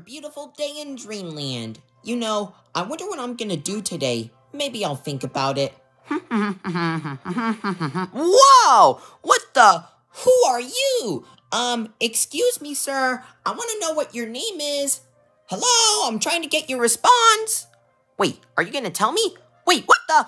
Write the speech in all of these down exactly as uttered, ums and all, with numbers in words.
beautiful day in Dreamland. You know, I wonder what I'm gonna do today. Maybe I'll think about it. Whoa! What the? Who are you? Um, excuse me, sir. I want to know what your name is. Hello? I'm trying to get your response. Wait, are you gonna tell me? Wait, what the?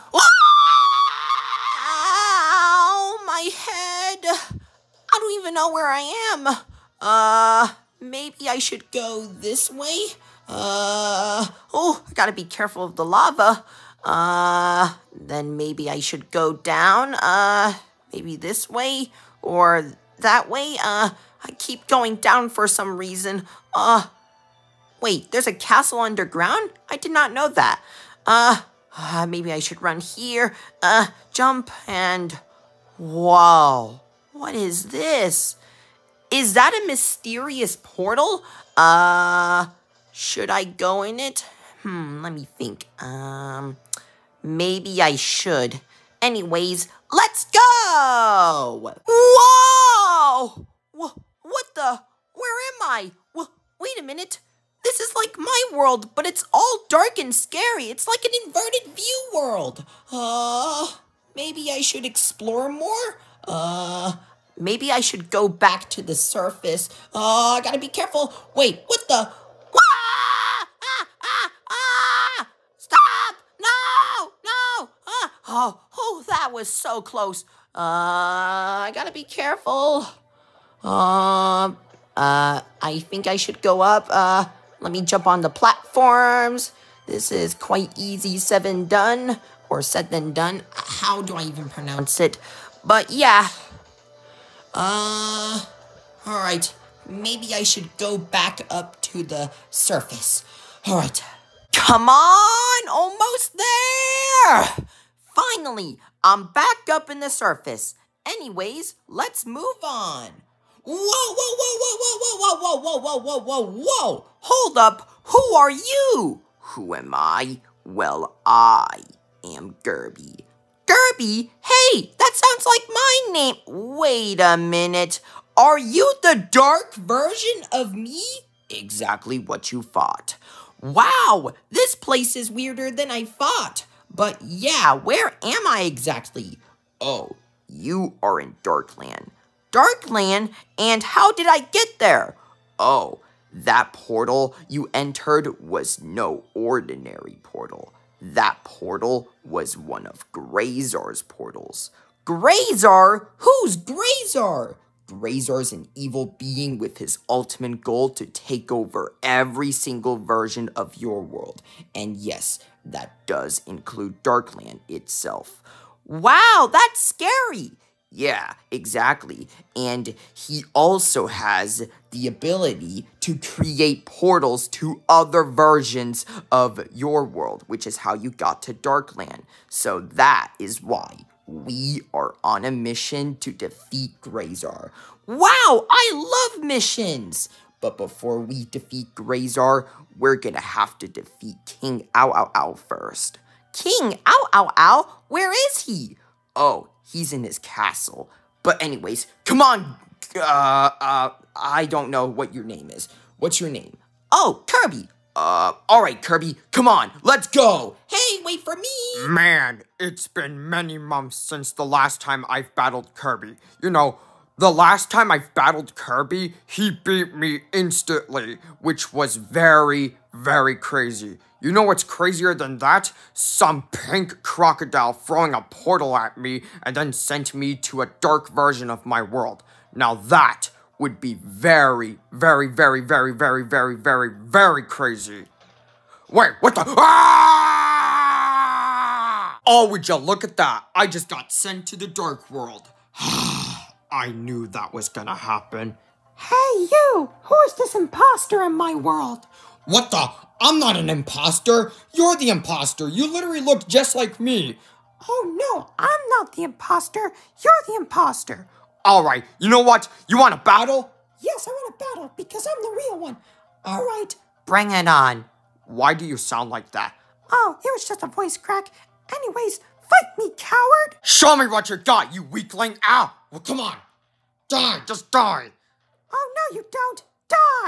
Ow, my head. I don't even know where I am. Uh, maybe I should go this way? Uh, oh, I gotta be careful of the lava. Uh, then maybe I should go down, uh, maybe this way, or that way. Uh, I keep going down for some reason. Uh, wait, there's a castle underground? I did not know that. Uh, uh maybe I should run here, uh, jump, and... Whoa, what is this? Is that a mysterious portal? Uh, should I go in it? Hmm, let me think. Um, maybe I should. Anyways, let's go! Whoa! Wh- what the? Where am I? Wh- wait a minute. This is like my world, but it's all dark and scary. It's like an inverted view world. Uh, maybe I should explore more? Uh... Maybe I should go back to the surface. Oh, I gotta be careful. Wait, what the? Ah, ah, ah, ah! Stop! No! No! Ah. Oh, oh, that was so close. Uh, I gotta be careful. Um, uh, uh, I think I should go up. Uh, let me jump on the platforms. This is quite easy, seven done, or said then done. How do I even pronounce it? But yeah. Uh, alright, maybe I should go back up to the surface. Alright, come on, almost there! Finally, I'm back up in the surface. Anyways, let's move on. Whoa, whoa, whoa, whoa, whoa, whoa, whoa, whoa, whoa, whoa, whoa, whoa! Hold up, who are you? Who am I? Well, I am Kirby. Kirby? Hey, that sounds like my name. Wait a minute. Are you the dark version of me? Exactly what you thought. Wow, this place is weirder than I thought. But yeah, where am I exactly? Oh, you are in Darkland. Darkland? And how did I get there? Oh, that portal you entered was no ordinary portal. That portal was one of Grazar's portals. Grazar? Who's Grazar? Grazar's an evil being with his ultimate goal to take over every single version of your world. And yes, that does include Darkland itself. Wow, that's scary! Yeah, exactly. And he also has the ability to create portals to other versions of your world, which is how you got to Darkland. So that is why we are on a mission to defeat Grazar. Wow, I love missions! But before we defeat Grazar, we're gonna have to defeat King Ow Ow Ow first. King Ow Ow Ow? Where is he? Oh, he's in his castle. But anyways, come on. Uh, uh, I don't know what your name is. What's your name? Oh, Kirby. Uh, alright, Kirby, come on, let's go. Hey, wait for me. Man, it's been many months since the last time I've battled Kirby. You know, the last time I've battled Kirby, he beat me instantly, which was very, very crazy. You know what's crazier than that? Some pink crocodile throwing a portal at me and then sent me to a dark version of my world. Now that would be very, very, very, very, very, very, very, very crazy. Wait, what the? Ah! Oh, would you look at that? I just got sent to the dark world. I knew that was gonna happen. Hey, you! Who is this imposter in my world? What the? I'm not an imposter. You're the imposter. You literally look just like me. Oh, no, I'm not the imposter. You're the imposter. All right, you know what? You want to battle? Yes, I want to battle because I'm the real one. All right. Bring it on. Why do you sound like that? Oh, it was just a voice crack. Anyways, fight me, coward. Show me what you got, you weakling. Ow. Well, come on. Die. Just die. Oh, no, you don't. Die.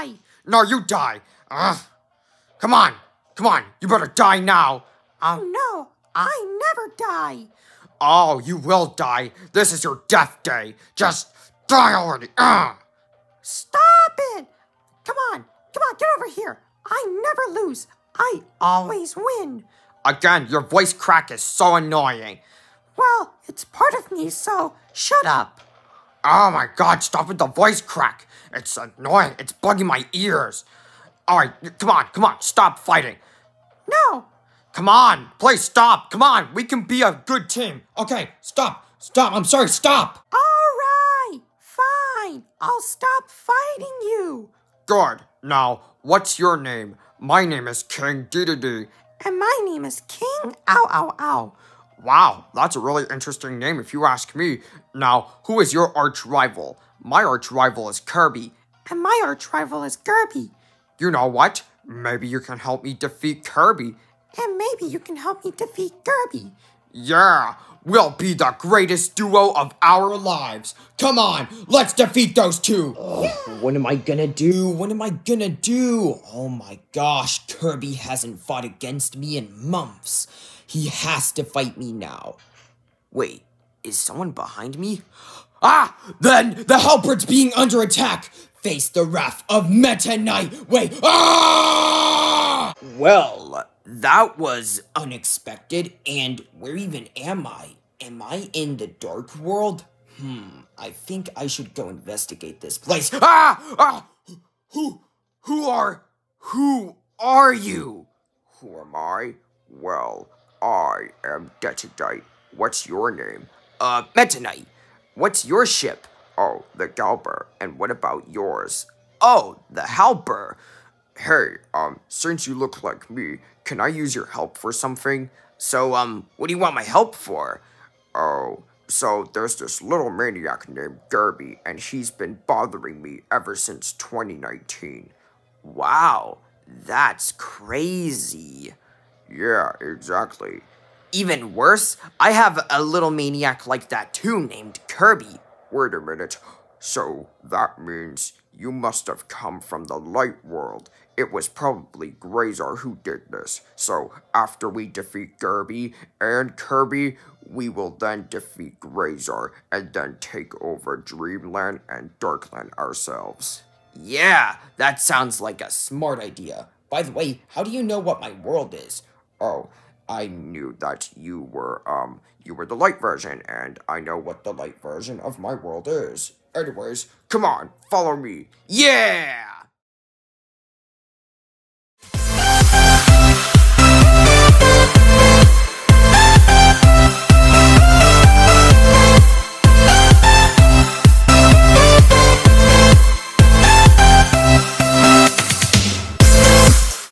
No, you die. Ugh. Come on. Come on. You better die now. Oh no, I never die. Oh, you will die. This is your death day. Just die already. Ugh. Stop it! Come on, come on, get over here. I never lose. I always win. Again, your voice crack is so annoying. Well, it's part of me, so shut up. Oh my god, stop with the voice crack. It's annoying. It's bugging my ears. Alright, come on, come on, stop fighting. No. Come on, please stop. Come on, we can be a good team. Okay, stop, stop, I'm sorry, stop. All right, fine. I'll stop fighting you. Good. Now, what's your name? My name is King Dedede. And my name is King Ow Ow Ow. Wow, that's a really interesting name if you ask me. Now, who is your arch rival? My arch rival is Kirby. And my arch rival is Kirby. You know what? Maybe you can help me defeat Kirby. And maybe you can help me defeat Kirby. Yeah, we'll be the greatest duo of our lives. Come on, let's defeat those two. Ugh, what am I gonna do? What am I gonna do? Oh my gosh, Kirby hasn't fought against me in months. He has to fight me now. Wait, is someone behind me? Ah! Then the Halberd's being under attack! Face the wrath of Meta Knight! Wait! Ah! Well, that was unexpected. And where even am I? Am I in the Dark World? Hmm, I think I should go investigate this place. Ah! Ah! Who, who are, who are you? Who am I? Well, I am Detadite. What's your name? Uh, Meta Knight. What's your ship? Oh, the Galber. And what about yours? Oh, the Halber. Hey, um, since you look like me, can I use your help for something? So, um, what do you want my help for? Oh, so there's this little maniac named Kirby, and he's been bothering me ever since twenty nineteen. Wow, that's crazy. Yeah, exactly. Even worse, I have a little maniac like that too named Kirby. Wait a minute. So that means you must have come from the light world. It was probably Grazar who did this. So after we defeat Kirby and Kirby, we will then defeat Grazar and then take over Dreamland and Darkland ourselves. Yeah, that sounds like a smart idea. By the way, how do you know what my world is? Oh, I knew that you were, um, you were the light version, and I know what the light version of my world is. Anyways, come on, follow me. Yeah!